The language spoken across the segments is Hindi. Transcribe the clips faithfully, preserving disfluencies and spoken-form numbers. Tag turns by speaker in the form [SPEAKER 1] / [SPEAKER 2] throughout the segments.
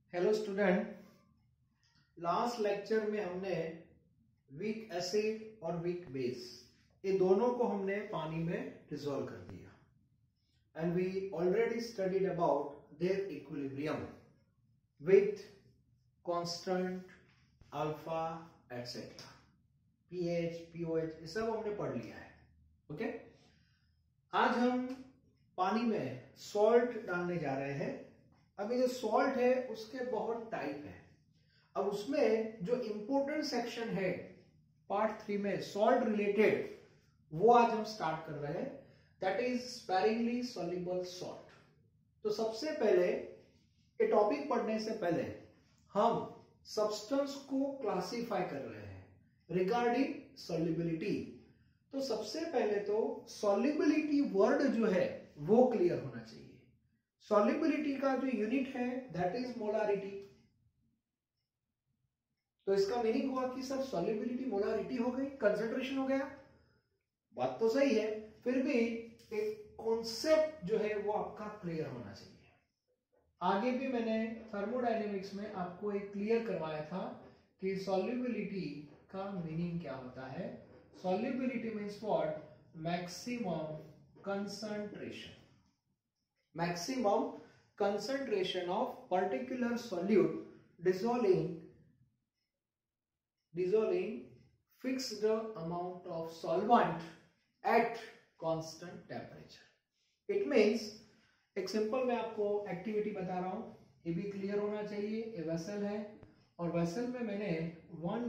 [SPEAKER 1] हेलो स्टूडेंट, लास्ट लेक्चर में हमने वीक एसिड और वीक बेस ये दोनों को हमने पानी में डिसॉल्व कर दिया and we already studied about their equilibrium with constant alpha etcetera, pH, pOH ये सब हमने पढ़ लिया है। ओके, आज हम पानी में सॉल्ट डालने जा रहे हैं। अभी जो सॉल्ट है उसके बहुत टाइप है। अब उसमें जो इंपोर्टेंट सेक्शन है पार्ट थ्री में सॉल्ट रिलेटेड, वो आज हम स्टार्ट कर रहे हैं। That is sparingly soluble salt. तो सबसे पहले ये टॉपिक पढ़ने से पहले हम सब्सटेंस को क्लासिफाई कर रहे हैं रिगार्डिंग सॉल्युबिलिटी। तो सबसे पहले तो सॉल्युबिलिटी वर्ड जो है वो क्लियर होना चाहिए। सॉल्युबिलिटी का जो यूनिट है दैट इज मोलारिटी। तो इसका मीनिंग हुआ कि सर सॉल्युबिलिटी मोलारिटी हो गई, कंसंट्रेशन हो गया। बात तो सही है, फिर भी एक कॉन्सेप्ट जो है वो आपका क्लियर होना चाहिए। आगे भी मैंने थर्मोडायनेमिक्स में आपको एक क्लियर करवाया था कि सॉल्युबिलिटी का मीनिंग क्या होता है। Solubility means what? Maximum concentration maximum concentration of particular solute dissolving dissolving fixed amount of solvent at constant temperature. It means एक सिंपल मैं आपको एक्टिविटी बता रहा हूं, ये भी क्लियर होना चाहिए। ये वेसल है और वेसल में मैंने one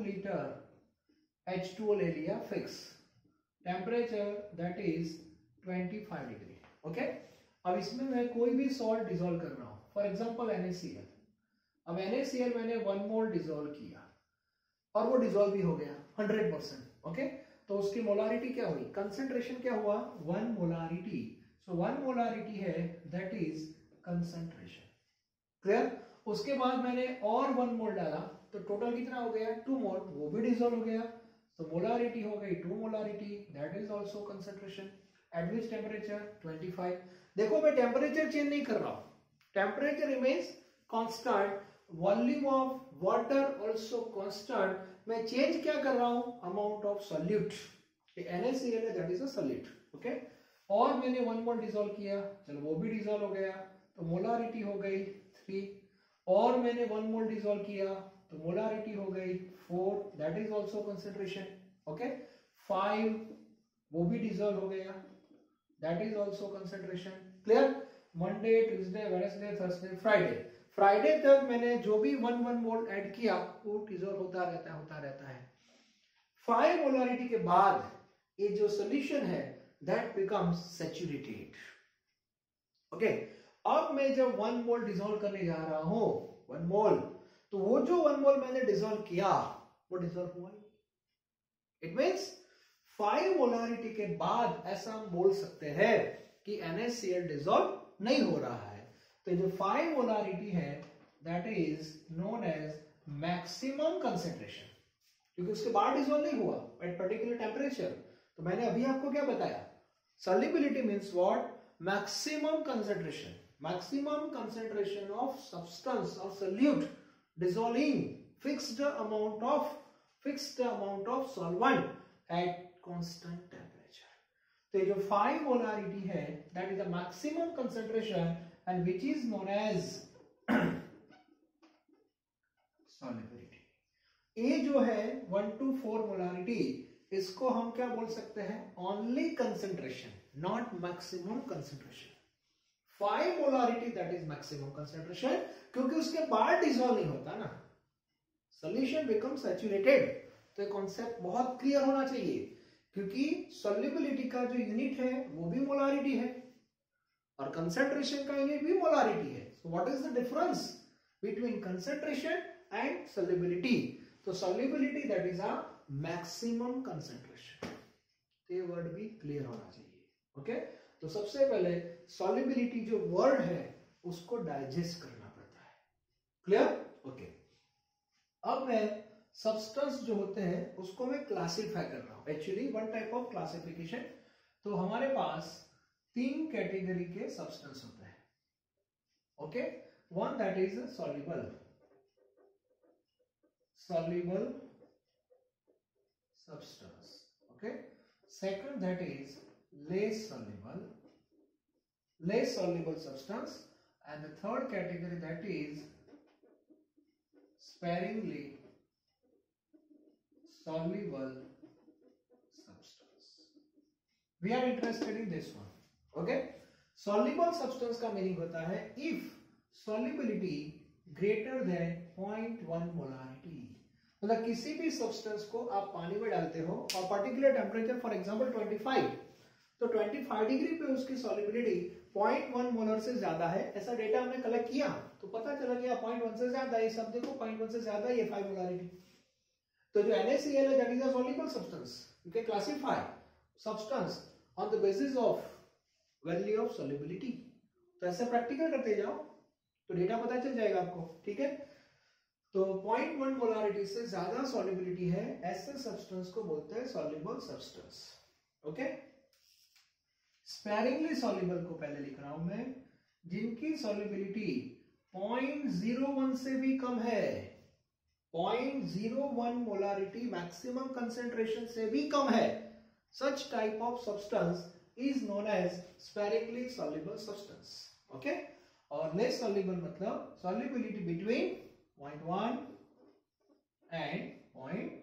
[SPEAKER 1] litre H two O ले लिया fix, temperature that is twenty five degree. Okay, अब इसमें मैं कोई भी सॉल्ट डिसॉल्व कर रहा हूं, फॉर एग्जांपल NaCl। अब NaCl मैंने वन मोल डिसॉल्व किया और वो डिसॉल्व भी हो गया हंड्रेड परसेंट। ओके, तो उसकी मोलारिटी क्या हुई? कंसंट्रेशन क्या हुआ? One molarity. So one molarity है दैट इज कंसंट्रेशन। क्लियर? उसके बाद मैंने और वन मोल डाला तो टोटल कितना हो गया? टू मोल, वो भी डिसॉल्व हो गया। तो मोलारिटी हो गई two molarity, that is also concentration. At which temperature? Twenty five. देखो मैं टेम्परेचर चेंज नहीं कर रहा हूं, temperature remains constant, volume of water also constant. मैं चेंज क्या कर रहा हूं? Amount of solute. NaCl है that is a solute. Okay, और मैंने वन मोल डिसॉल्व किया, चलो वो भी डिसॉल्व हो गया, तो मोलारिटी हो गई थ्री। और मैंने वन मोल डिसॉल्व किया तो मोलारिटी हो गई four, that is also concentration. Okay, five वो भी डिसॉल्व हो गया, that is also concentration. Clear? Monday, Tuesday, Wednesday, Thursday, Friday. Friday तक मैंने जो भी वन वन मोल ऐड किया वो डिसॉल्व होता रहता है होता रहता है। फाइव मोलारिटी के बाद ये जो सॉल्यूशन है that becomes saturated. ओके, अब मैं जब वन मोल डिसॉल्व करने जा रहा हूं, वन मोल, तो वो जो वन मोल मैंने डिसॉल्व किया वो डिसॉल्व हुआ। इट मीन्स फाइव मोलारिटी के बाद ऐसा हम बोल सकते हैं कि NaCl डिसॉल्व नहीं हो रहा है। तो जो फाइव मोलारिटी है that is known as maximum concentration, क्योंकि उसके बाद डिसॉल्व नहीं हुआ एट पर्टिकुलर टेम्परेचर। तो मैंने अभी आपको क्या बताया? Solubility means what? Maximum concentration, maximum concentration of substance और solute dissolving fixed amount of fixed amount of solvent at constant temperature. तो ये जो फाइव मोलारिटी है that is the maximum concentration and which is known as solubility. ये जो है वन टू फोर मोलारिटी, इसको हम क्या बोल सकते हैं? only concentration, not maximum concentration. Five molarity that is maximum concentration, क्योंकि उसके बाद डिसॉल्व नहीं होता ना, solution becomes saturated। तो ये कॉन्सेप्ट बहुत क्लियर होना चाहिए, क्योंकि सॉल्युबिलिटी का जो यूनिट है वो भी मोलारिटी है और कंसंट्रेशन का यूनिट भी मोलारिटी है। So what is the difference between concentration and solubility? तो solubility that is a maximum concentration. तो ये वर्ड भी क्लियर होना चाहिए। ओके, तो सबसे पहले सॉल्युबिलिटी जो वर्ड है उसको डाइजेस्ट करना पड़ता है। क्लियर? ओके, अब मैं सब्सटेंस जो होते हैं उसको मैं क्लासिफाई कर रहा हूं, actually one type of classification. तो हमारे पास तीन कैटेगरी के सब्सटेंस होते हैं। Okay, one that is soluble, soluble substance. Okay. Second, that is less soluble, less soluble substance, and the third category, that is sparingly soluble substance. We are interested in this one. Okay. Soluble substance का मीनिंग होता है if solubility greater than zero point one molarity. मतलब किसी भी सब्सटेंस को आप पानी में डालते हो और पर्टिकुलर टेम्परेचर फॉर एग्जांपल पच्चीस, तो पच्चीस डिग्री पे उसकी solubility zero point one molar से ज्यादा है, ऐसा डेटा हमने कलेक्ट किया तो पता चला गया zero point one से ज्यादा, ये सब देखो zero point one से ज्यादा, ये five मोलारिटी. तो जो NaCl है, that is a soluble substance. You can classify substance on the basis of value of solubility. तो ऐसे प्रैक्टिकल करते जाओ तो डेटा पता चल जाएगा आपको. ठीक है. तो zero point one मोलारिटी से ज्यादा सॉल्युबिलिटी है, ऐसे सब्सटेंस को बोलते हैं soluble substance. Okay. Sparingly soluble को पहले लिख रहा हूं मैं, जिनकी solubility zero point zero one से भी कम है, zero point zero one molarity maximum concentration से भी कम है, such type of substance is known as sparingly soluble substance. Okay. और less soluble मतलब solubility between zero point one and point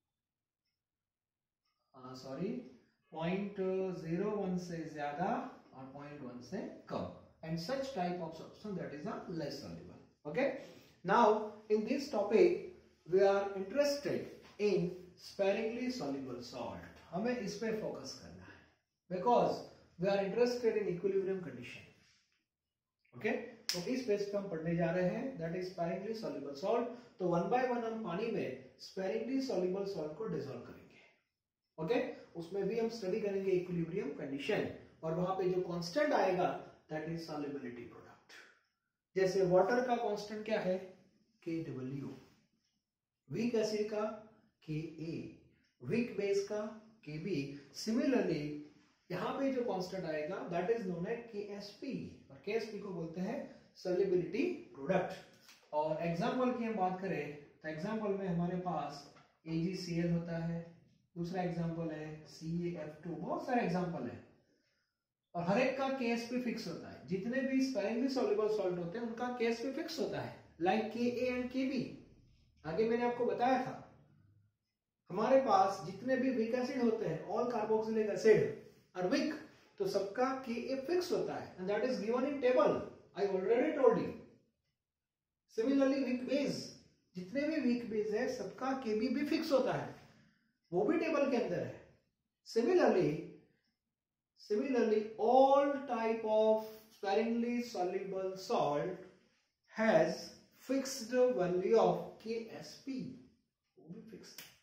[SPEAKER 1] uh, sorry zero point zero one से ज्यादा और zero point one से कम, and such type of substance that is a less soluble. Okay. Now in this topic we are interested in sparingly soluble salt. हमें इस पे फोकस करना है because we are interested in equilibrium condition. Okay okay? तो इस बेस पे हम पढ़ने जा रहे हैं, that is sparingly soluble salt. तो वन बाय वन हम पानी में स्पेरिंगली सॉल्युबल सॉल्ट को डिसॉल्व करेंगे. Okay okay? उसमें भी हम स्टडी करेंगे इक्विलिब्रियम कंडीशन, और वहां पे जो कांस्टेंट आएगा दैट इज सॉल्युबिलिटी प्रोडक्ट. जैसे वाटर का कांस्टेंट क्या है, के डब्ल्यू, वीक एसिड का के ए, वीक बेस का के बी. सिमिलरली यहाँ पे जो कांस्टेंट आएगा that is known as K S P, और के एस पी को बोलते हैं सॉल्युबिलिटी प्रोडक्ट. और एग्जांपल की हम बात करें तो एग्जांपल में हमारे पास ए जी सी एल होता है, दूसरा एग्जांपल है सी ए एफ टू, बहुत सारे एग्जांपल है, और हर एक का के एस पी फिक्स होता है. जितने भी स्पेरिंगली सॉल्युबल सॉल्ट होते हैं उनका के एस पी फिक्स होता है, लाइक के ए एंड के बी. आगे मैंने आपको बताया था हमारे पास जितने भी वीक एसिड होते हैं, ऑल कार्बोक्सिलिक एसिड और वीक, तो सबका के ए फिक्स होता है, and that is given in table. I already told you. Similarly weak base, जितने भी वीक बेस है सबका के बी भी फिक्स होता है, वो भी टेबल के अंदर है. Similarly similarly all type of sparingly soluble salt has fixed value of K S P, वो भी फिक्स है,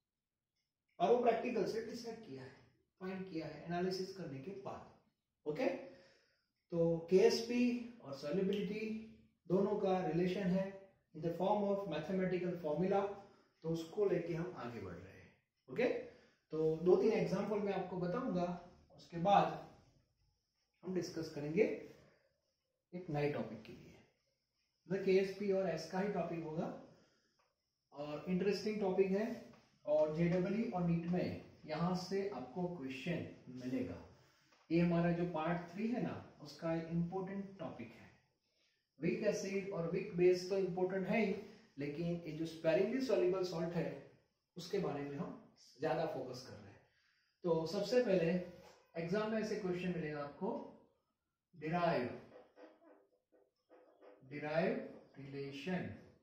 [SPEAKER 1] और वो प्रैक्टिकल से डिसाइड किया है, फाइंड किया है एनालिसिस करने के बाद. ओके. तो के एस पी और सॉल्युबिलिटी दोनों का रिलेशन है in the form of mathematical formula, तो उसको लेके हम आगे बढ़ रहे हैं. ओके. तो दो तीन एग्जांपल मैं आपको बताऊंगा, उसके बाद हम डिस्कस करेंगे एक नए टॉपिक के लिए. द के एस पी और एस का ही टॉपिक होगा, और इंटरेस्टिंग टॉपिक है, और जेडब्ल्यू और नीट में यहां से आपको क्वेश्चन मिलेगा. ये हमारा जो पार्ट थ्री है ना, उसका एक इंपॉर्टेंट टॉपिक है. वीक एसिड और वीक बेस तो इंपॉर्टेंट है ही, लेकिन ये जो स्पेरिंगली सॉल्युबल सॉल्ट है उसके बारे में हम ज्यादा फोकस कर रहे हैं. तो सबसे पहले एग्जाम में ऐसे क्वेश्चन मिलेगा आपको, derive derive relation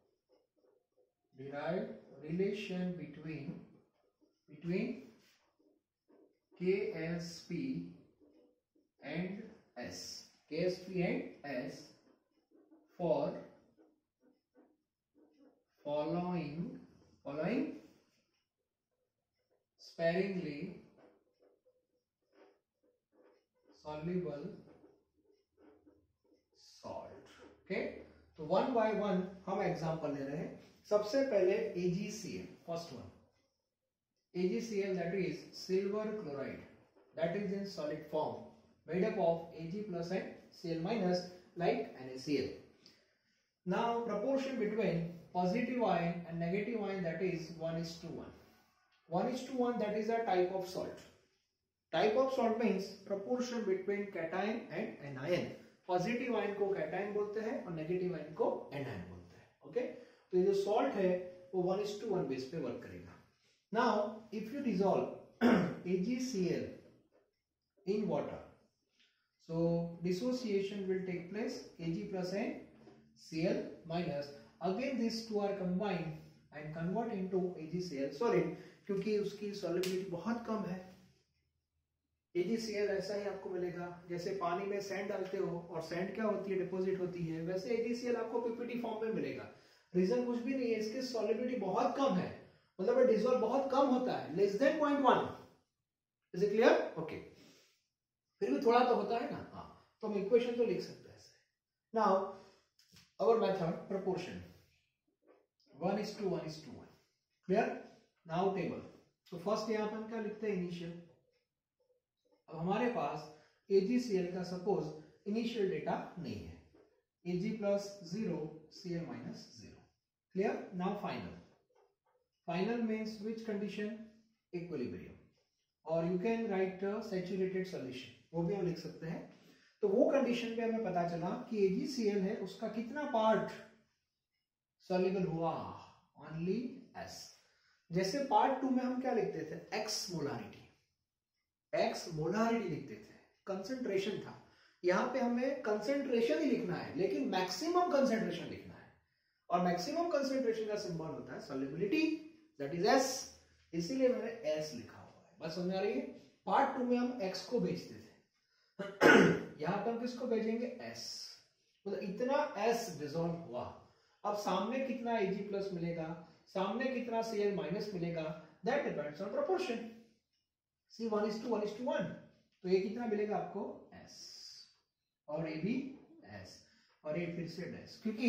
[SPEAKER 1] derive relation between between K S P and S, K S P and S for following following sparingly soluble salt. Okay, तो वन बाय वन हम एग्जांपल ले रहे हैं. सबसे पहले A G C l, first one A G C l, that is silver chloride, that is in solid form, made up of Ag plus and Cl minus like NaCl. Now proportion between positive ion and negative ion, that is one is to one. one is to one, that is a type of salt. Type of salt means proportion between cation and anion. Positive ion को कैटायन बोलते हैं और नेगेटिव आयन को एनायन बोलते हैं. ओके, तो ये जो सॉल्ट है वो one is to one base पे वर्क करेगा. Now if you dissolve A G C L in water, so dissociation will take place. Ag plus and Cl minus, again these two are combined and convert into AgCl solid, क्योंकि उसकी solubility बहुत कम है. AgCl ऐसा ही आपको मिलेगा जैसे पानी में सैंड डालते हो और सैंड क्या होती है, डिपोजिट होती है, वैसे AgCl आपको पीपीटी फॉर्म में मिलेगा. रीजन कुछ भी नहीं है, इसकी सॉलिबिलिटी बहुत कम है, मतलब डिसॉल्व बहुत कम होता है, less than point one. Is it clear? Okay, फिर भी थोड़ा तो होता है ना. हाँ, तो हम इक्वेशन तो लिख सकते हैं ऐसे. Now our method proportion one is to one is to one. Clear? Now table. तो फर्स्ट यहाँ पर हम क्या लिखते हैं, इनिशियल. अब हमारे पास AgCl का सपोज इनिशियल डेटा नहीं है, Ag plus zero Cl minus zero. Clear? Now final. Final means which condition, equilibrium, और you can write saturated solution, वो भी हम लिख सकते हैं. तो वो कंडीशन पे हमें पता चला कि AgCl है, उसका कितना पार्ट सॉल्युबल हुआ, ओनली S. जैसे पार्ट टू में हम क्या लिखते थे, X मोलारिटी, X मोलारिटी लिखते थे, कंसंट्रेशन था. यहां पे हमें कंसंट्रेशन ही लिखना है, लेकिन मैक्सिमम कंसंट्रेशन लिखना है, और मैक्सिमम कंसंट्रेशन का सिंबल होता है सॉल्युबिलिटी, दैट इज S. इसीलिए मैंने S लिखा हुआ है. बस समझ आ रही है? पार्ट टू में हम X को भेजते थे, यहां पर हम किसको भेजेंगे, S. मतलब इतना S डिसॉल्व हुआ. अब सामने कितना Ag प्लस मिलेगा, सामने कितना Cl माइनस मिलेगा, that depends on proportion. See one is to one is to one, तो ये कितना मिलेगा आपको, S, और ये भी S, और ये फिर से S, क्योंकि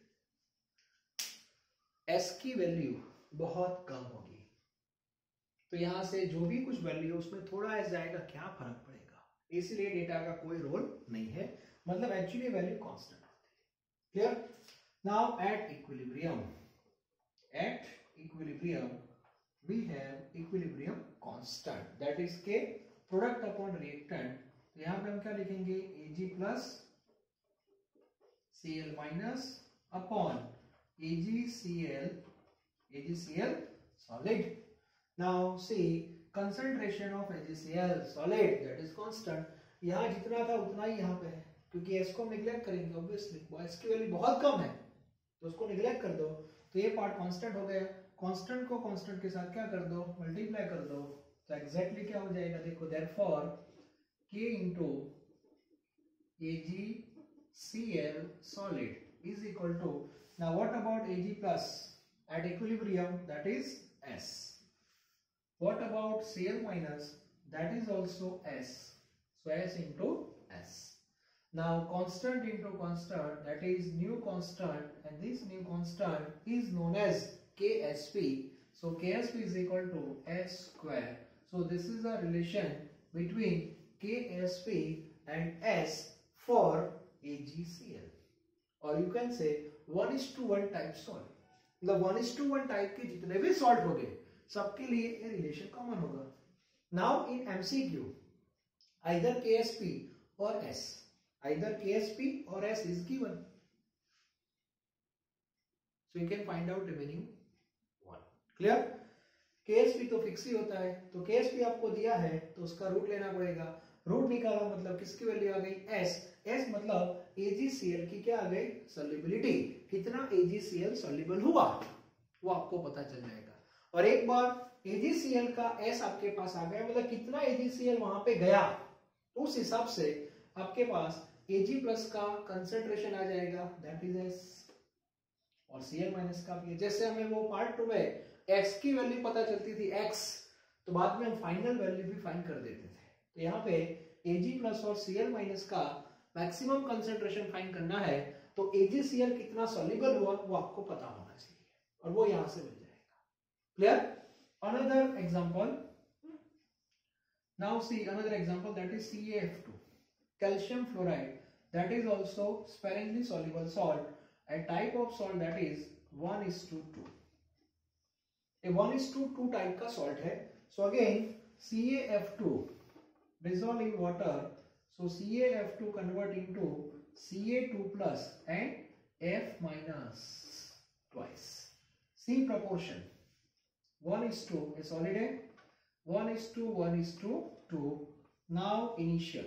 [SPEAKER 1] S की वैल्यू बहुत कम होगी, तो यहां से जो भी कुछ वैल्यू उसमें थोड़ा S जाएगा, क्या फर्क पड़ेगा. इसलिए डेटा का कोई रोल नहीं है, मतलब एक्चुअली वैल्यू कांस्टेंट होती है. Clear? Now at equilibrium, at equilibrium we have equilibrium constant, that is K, product upon reactant. तो यहाँ पे हम क्या लिखेंगे, Ag plus Cl minus upon AgCl, AgCl solid. Now see concentration of AgCl solid, that is constant. यहाँ जितना था उतना ही यहाँ पे है, क्योंकि S को नेग्लेक्ट करेंगे ऑब्वियसली, S की वैल्यू बहुत कम है, तो उसको नेग्लेक्ट कर दो, तो ये पार्ट कांस्टेंट हो गया. कांस्टेंट को कांस्टेंट के साथ क्या कर दो, मल्टीप्लाई कर दो, तो एग्जैक्टली क्या हो जाएगा, देखो, therefore K into AgCl solid is equal to, now what about Ag plus at equilibrium, that is S. What about Cl minus, that is also S, so S into S. Now constant into constant, that is new constant, and this new constant is known as K S P. So K S P is equal to S square. So this is a relation between K S P and S for AgCl, or you can say one is to one type salt. मतलब one is to one type के जितने भी salt हो गए, सबके लिए ये relation common होगा. Now in M C Q, either K S P or S, either K S P or S is given, so you can find out remaining one. Clear? K S P तो फिक्स ही होता है, तो K S P आपको दिया है तो उसका रूट लेना पड़ेगा. रूट निकाला मतलब किसकी वैल्यू आ गई, S. S मतलब AgCl की क्या आ गई, सॉल्युबिलिटी. कितना AgCl सॉल्युबल हुआ वो आपको पता चल जाएगा. और एक बार AgCl का S आपके पास आ गया, मतलब कितना AgCl वहां पे गया, उस हिसाब से आपके पास Ag प्लस का कंसेंट्रेशन आ जाएगा, दैट इज S, और Cl माइनस का भी. जैसे हमें वो पार्ट टू में X की वैल्यू पता चलती थी X, तो बाद में हम फाइनल वैल्यू भी फाइंड कर देते थे. तो यहाँ पे Ag प्लस और Cl माइनस का मैक्सिमम कंसेंट्रेशन फाइंड करना है, तो AgCl कितना सॉल्युबल हुआ वो आपको पता होना चाहिए, और वो यहाँ से मिल जाएगा. Clear? Another example, now see another example, that is C A F two, calcium fluoride, that is also sparingly soluble salt, a type of salt that is one is to two. A one is to two type का salt है. So again C a F two dissolve in water. So C a F two convert into C a two plus and F minus twice. C proportion one is to a solid है. one is to one is to two. Now initial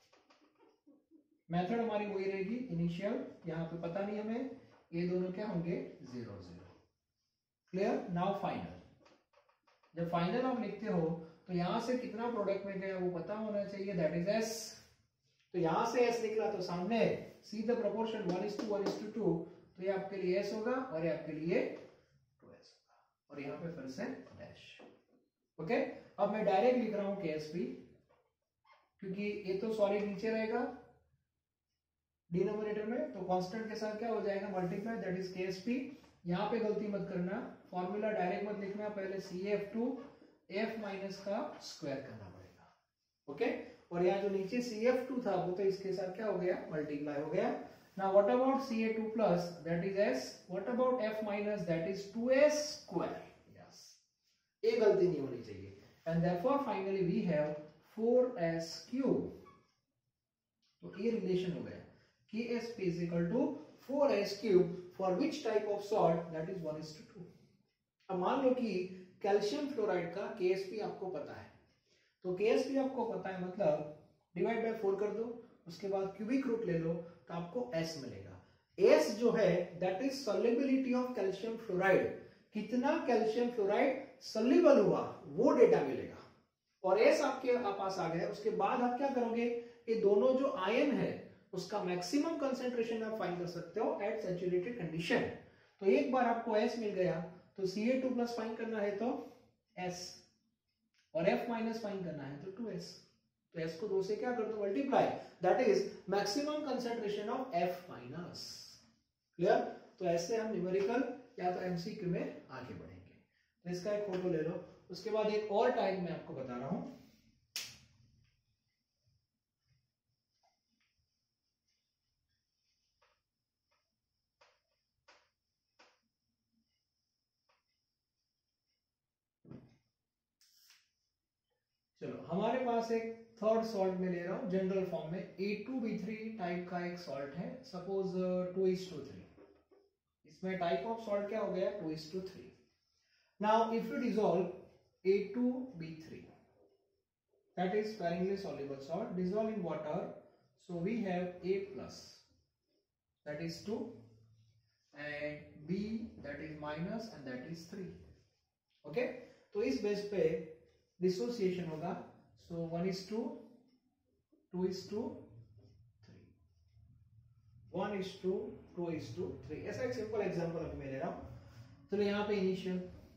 [SPEAKER 1] method हमारी वही रहेगी. इनिशियल यहाँ पे पता नहीं हमें, ये दोनों क्या होंगे zero zero. Clear. Now final. जब फाइनल आप लिखते हो तो यहां से कितना प्रोडक्ट में गया वो पता होना चाहिए. That is S. तो यहां से एस निकला तो सामने see the proportion one is to one is to two. तो ये आपके लिए एस होगा और ये आपके लिए टू एस होगा. और यहाँ पे फिर से डैश. ओके. अब मैं डायरेक्ट लिख रहा हूं के एस पी, क्योंकि ये तो सॉलिड नीचे रहेगा डिनोमिनेटर में, तो कांस्टेंट के साथ क्या हो जाएगा multiply. That is K S P. यहाँ पे गलती मत करना, फॉर्मूला डायरेक्ट मत लिखना, पहले C F two F minus का स्क्वायर करना पड़ेगा. ओके. और यहाँ जो नीचे सी एफ टू था वो तो इसके साथ क्या हो गया मल्टीप्लाई हो गया. Now what about C A two plus that is S. What about F minus that is two S square. Yes, ये गलती नहीं होनी चाहिए. And therefore finally we have four S cube. तो ये रिलेशन हो गया. K S P is equal to four S cube for which type of salt, that is one is to two. अब मान लो कि कैल्शियम फ्लोराइड का K S P आपको पता है, तो K S P आपको पता है मतलब डिवाइड बाय फोर कर दो, उसके बाद क्यूबिक रूट ले लो तो आपको S मिलेगा. S जो है that is solubility of calcium fluoride. कितना कैल्शियम फ्लोराइड सॉल्युबल हुआ वो डेटा मिलेगा. और S आपके पास आ गया. उसके बाद आप क्या करोगे, ये दोनों जो आयन है उसका मैक्सिमम कंसेंट्रेशन आप फाइंड कर सकते हो एट सैचुरेटेड कंडीशन. तो एक बार आपको S मिल गया तो C a two plus find करना है तो S, और F माइनस फाइंड करना है तो टू एस. तो S को दो से क्या कर दो multiply. That is maximum concentration of F minus. Clear. तो ऐसे हम न्यूमेरिकल या तो एमसीक्यू में आगे बढ़ेंगे. तो इसका एक फोटो ले लो. उसके बाद एक और टाइप मैं आपको बता रहा हूं. चलो हमारे पास एक थर्ड सॉल्ट में ले रहा हूं जनरल फॉर्म में. A two B three type का एक सॉल्ट है. Suppose two is to three. इसमें टाइप ऑफ सॉल्ट क्या हो गया two is to three. Now if you dissolve A two B three that is sparingly soluble salt, dissolve in water. So we have A plus that is two and B that is minus and that is three. Okay. तो इस बेस पे डिसोसिएशन होगा. So one is to two is to three, one is to two is to three. ऐसा एक सिंपल एग्जांपल अभी मैं ले रहा हूं. चलो यहां पे इनिशियल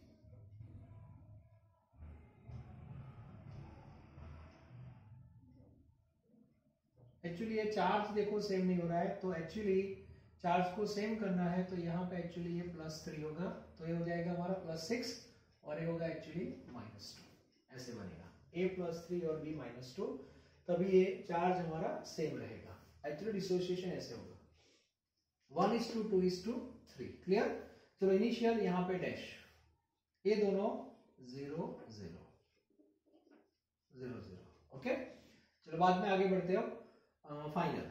[SPEAKER 1] एक्चुअली ये चार्ज देखो सेम नहीं हो रहा है, तो एक्चुअली चार्ज को सेम करना है तो यहाँ पे एक्चुअली ये प्लस थ्री होगा. तो ये हो जाएगा हमारा प्लस सिक्स और ये होगा एक्चुअली माइनस टू. ऐसे बनेगा A प्लस थ्री और B माइनस टू. तभी ये चार्ज हमारा सेम रहेगा. एक्चुअली डिसोसिएशन ऐसे होगा one is to two is to to. Clear. चलो इनिशियल यहाँ पे डैश, ये दोनों zero zero zero zero. Okay. चलो बाद में आगे बढ़ते हो. फाइनल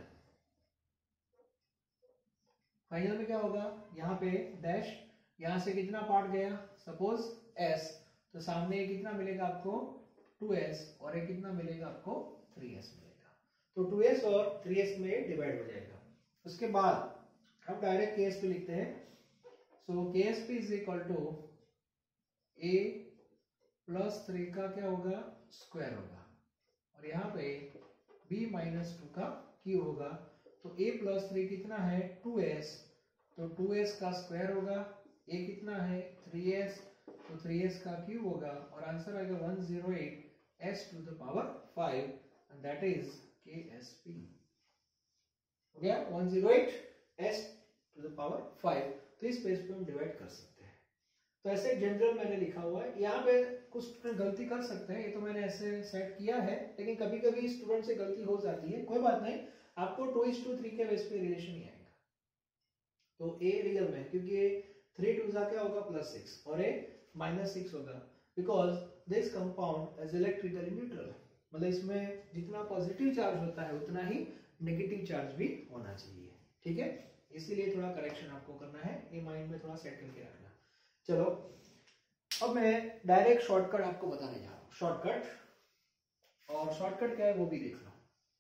[SPEAKER 1] फाइनल में क्या होगा, यहाँ पे डैश, यहां से कितना पार्ट गया सपोज S, तो सामने ये कितना मिलेगा आपको टू एस और ये कितना मिलेगा आपको थ्री एस मिलेगा. तो टू एस और थ्री एस में डिवाइड हो जाएगा. उसके बाद हम डायरेक्ट के एस पी लिखते हैं. So K S P is equal to A plus three का क्या होगा स्क्वायर होगा और यहाँ पे b माइनस टू का क्यूब होगा. तो a प्लस थ्री कितना है टू एस, तो टू एस का स्क्वायर होगा. a कितना है थ्री एस, तो थ्री एस का क्यूब होगा और आंसर आएगा one zero eight s to the power five and that is K S P. हो गया one zero eight s to the power five. तो इस पेज पे हम डिवाइड कर सकते हैं. तो ऐसे जनरल मैंने लिखा हुआ है. यहाँ पे कुछ स्टूडेंट गलती कर सकते हैं, ये तो मैंने ऐसे सेट किया है, लेकिन कभी कभी स्टूडेंट से गलती हो जाती है. कोई बात नहीं, आपको टू इज टू थ्री के बेस पे रिलेशन ही आएगा. तो ए रियल में, क्योंकि ये थ्री टू जा क्या होगा प्लस सिक्स और ए माइनस सिक्स होगा, because this compound is electrically neutral, मतलब इसमें जितना पॉजिटिव चार्ज होता है उतना ही नेगेटिव चार्ज भी होना चाहिए, ठीक है। इसीलिए थोड़ा करेक्शन आपको करना है, ये माइंड में थोड़ा सेट करके रखना। चलो अब मैं डायरेक्ट शॉर्टकट आपको बताने जा रहा हूँ, शॉर्टकट, और शॉर्टकट क्या है वो भी देख लो।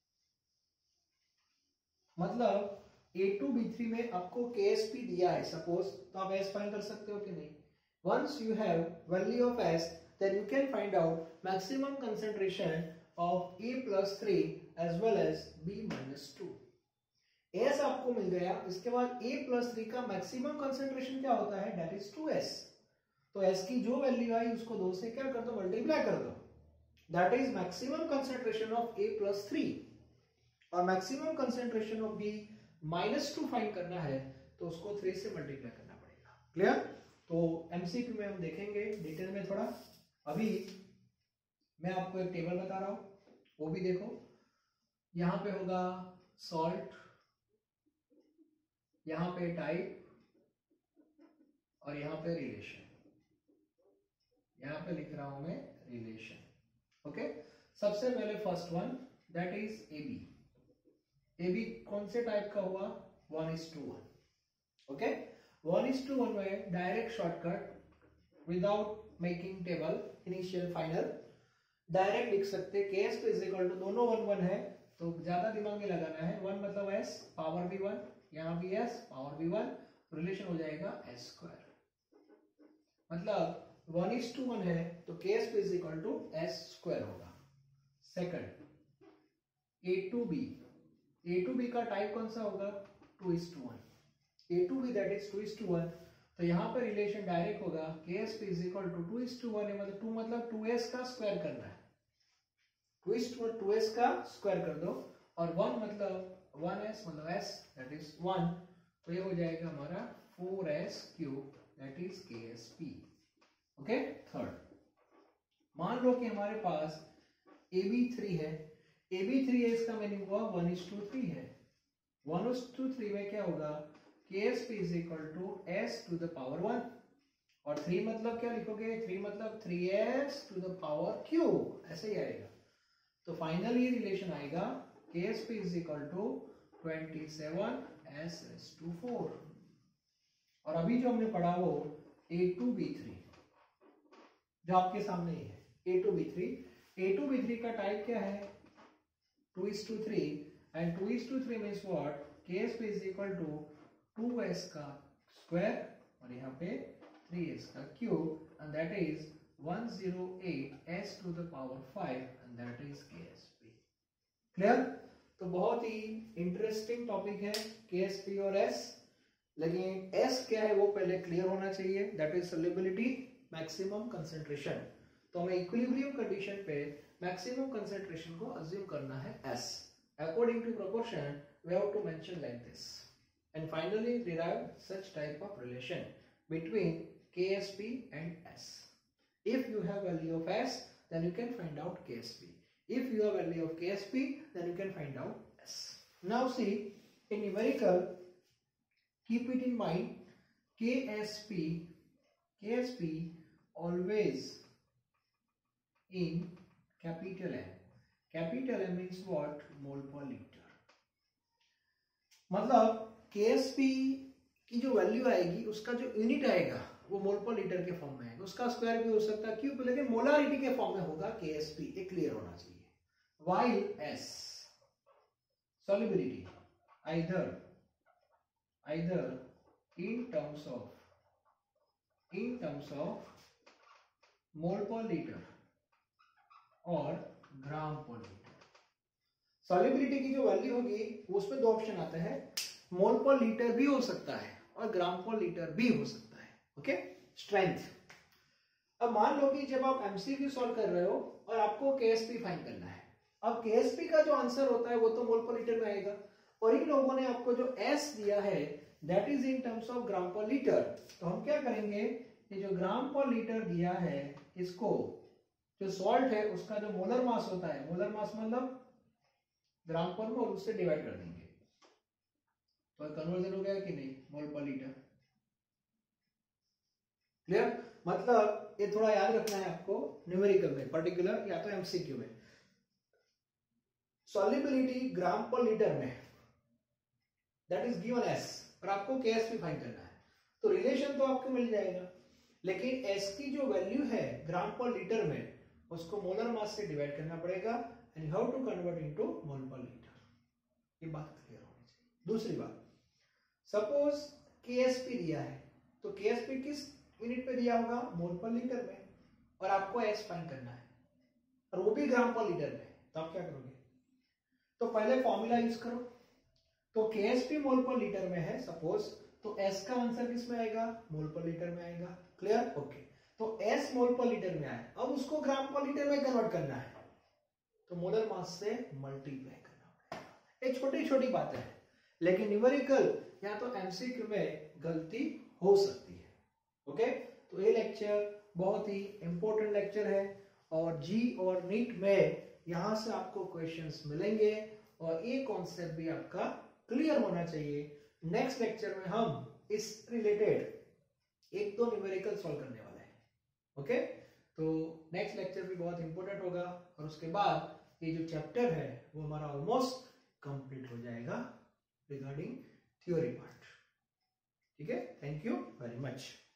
[SPEAKER 1] मतलब ए टू बी थ्री में आपको के एस पी दिया है सपोज, तो आप एस फाइंड कर सकते हो कि नहीं। Once you have value of S then you can find out maximum concentration of A plus three as well as B minus two. S आपको मिल गया, इसके बाद ए प्लस थ्री का मैक्सिमम कंसंट्रेशन क्या होता है, दैट इज टू एस। तो एस की जो वैल्यू आई उसको दो से क्या कर दो, मल्टीप्लाई कर दो, that is maximum concentration of A plus three. और maximum concentration of B minus two find करना है तो उसको थ्री से मल्टीप्लाई करना पड़ेगा। क्लियर? तो एमसीक्यू में हम देखेंगे डिटेल में थोड़ा, अभी मैं आपको एक टेबल बता रहा हूं वो भी देखो। यहां पे होगा सॉल्ट, यहां पे टाइप, और यहां पे रिलेशन, यहां पे लिख रहा हूं मैं रिलेशन। ओके, सबसे पहले first one that is A B. A B कौन से टाइप का हुआ, one is to one. Okay, one is to one में direct shortcut without making table initial final direct लिख सकते, K S is equal to, दोनों वन वन है तो ज्यादा दिमाग में लगाना है, वन मतलब एस पावर भी वन, यहाँ भी एस पावर भी वन, रिलेशन हो जाएगा एस स्क्वायर। मतलब वन इज टू वन है तो K S is equal to S square होगा। Second A two B, A two B का टाइप कौन सा होगा, two is to one, A two B that is two is to one, तो यहाँ पे रिलेशन डायरेक्ट होगा K S is equal to two is to one है, मतलब टू मतलब टू एस का स्क्वायर करना है, two is to two S का स्क्वायर कर दो, और वन मतलब वन एस मतलब एस दैट इज वन, तो ये हो जाएगा हमारा four S cube that is K S P. Okay, third मान लो कि हमारे पास ए बी थ्री है, ए बी थ्री है इसका मीनिंग हुआ वन इज टू थ्री है, वन इज टू थ्री में क्या होगा, K S P is equal to S to the power one, और थ्री मतलब क्या लिखोगे, थ्री मतलब three S to the power cube, ऐसे ही आएगा। तो फाइनली रिलेशन आएगा K S P is equal to twenty seven S S to four. और अभी जो हमने पढ़ा वो ए टू बी थ्री जो आपके सामने ही है, A two B three, A two B three का टाइप क्या है, two is to three, and two is to three means what, K S P is equal to two S का स्क्वायर और यहाँ पे थ्री एस का cube, and that is one zero eight S to the power five, and that is K S P. Clear? तो बहुत ही इंटरेस्टिंग टॉपिक है के एस पी और एस, लेकिन एस क्या है वो पहले क्लियर होना चाहिए, that is solubility maximum concentration. तो हमें इक्विलिब्रियम कंडीशन पे मैक्सिमम कंसंट्रेशन को अज्यूम करना है S, according to proportion we have to mention like this, and finally derive such type of relation between K S P and S. If you have value of S then you can find out K S P. If you have value of K S P then you can find out S. Now see, in numerical keep it in mind, K S P K S P always in capital M. Capital M means what? Mole per liter. मतलब K S P की जो वैल्यू आएगी उसका जो यूनिट आएगा वो मोल पर लीटर के फॉर्म में आएगा, उसका स्क्वायर भी हो सकता है क्यूब, लेकिन मोलारिटी के फॉर्म में होगा के एस पी, एक क्लियर होना चाहिए। While S solubility either either in terms of in terms of mole per liter और ग्राम पर लीटर। सॉल्युबिलिटी की जो वैल्यू होगी उसमें दो ऑप्शन आता है, मोल पर लीटर भी हो सकता है और ग्राम पर लीटर भी हो सकता है। Okay, strength. अब मान लो कि जब आप एमसीक्यू सॉल्व कर रहे हो और आपको केएसपी फाइंड करना है, अब केएसपी का जो आंसर होता है वो तो मोल पर लीटर में आएगा, और इन लोगों ने आपको जो एस दिया है that is in terms of gram per litre. तो हम क्या करेंगे, ये जो ग्राम पर लीटर दिया है इसको जो सॉल्ट है उसका जो मोलर मास होता है, मोलर मास मतलब ग्राम पर मोल, उससे डिवाइड कर देंगे। तो पर कन्वर्जन हो गया कि नहीं, मोल पर लीटर। क्लियर? मतलब ये थोड़ा याद रखना है आपको न्यूमेरिकल में, पर्टिकुलर या तो एमसीक्यू में। सॉल्युबिलिटी ग्राम पर लीटर में दैट इज गिवन एस, और आपको केएसपी फाइंड करना है। तो रिलेशन तो आपको मिल जाएगा, लेकिन एस की जो वैल्यू है ग्राम पर लीटर में उसको मोलर मास से डिवाइड करना पड़ेगा, and how to convert into mole per litre. ये बात क्लियर होनी चाहिए। दूसरी बात, सपोज केएसपी दिया है, तो केएसपी किस यूनिट पे दिया होगा, मोल पर लीटर में, और आपको एस फाइंड करना है और वो भी ग्राम पर लीटर में। तो आप क्या करोगे, तो पहले फॉर्मूला यूज करो। तो केएसपी मोल पर लीटर में है सपोज, तो एस का आंसर किस में आएगा, मोल पर लीटर में आएगा। क्लियर? ओके। तो एस मोल पर लीटर में आए, अब उसको ग्राम पर लीटर में कन्वर्ट करना है, तो मोलर मास से मल्टीप्लाई करना पड़ेगा। ये छोटी छोटी बातें हैं, लेकिन न्यूमेरिकल या तो एमसीक्यू में गलती हो सकती है। ओके, तो ये लेक्चर बहुत ही इंपॉर्टेंट लेक्चर है, और जी और नीट में यहां से आपको क्वेश्चंस मिलेंगे, और ये कॉन्सेप्ट भी आपका क्लियर होना चाहिए। नेक्स्ट लेक्चर में हम इस रिलेटेड एक दो न्यूमेरिकल सॉल्व करने वाले हैं। ओके, तो नेक्स्ट लेक्चर भी बहुत इंपॉर्टेंट होगा, और उसके बाद ये जो चैप्टर है वो हमारा ऑलमोस्ट कंप्लीट हो जाएगा रिगार्डिंग थ्योरी पार्ट। ठीक है, थैंक यू वेरी मच।